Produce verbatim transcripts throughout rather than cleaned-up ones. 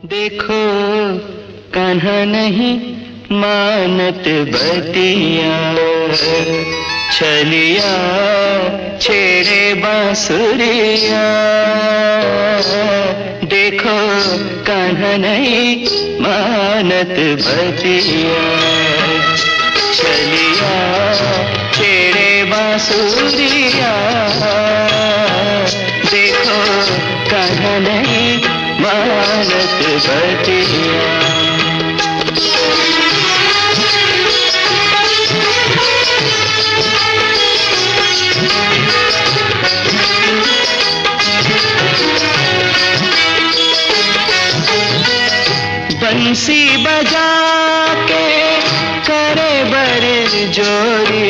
देखो कान्हा नहीं मानत बतिया, छलिया छेड़े बांसुरिया। देखो कान्हा नहीं मानत बतिया, छलिया छेड़े बांसुरिया। देखो कान्हा नहीं मानत बतिया। बंसी बजा के करे बड़े जोरी,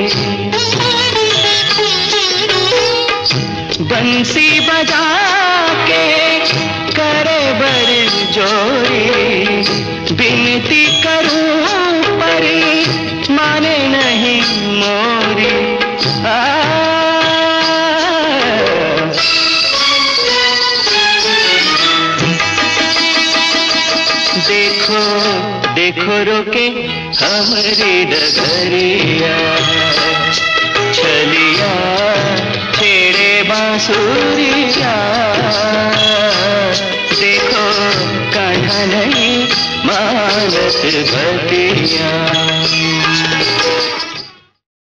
बंसी बजा के करे बड़े जोरी। विनती करूं परी माने नहीं मोरी। आ देखो देखो रोके हमारी डगरिया, छलिया छेड़े बांसुरिया।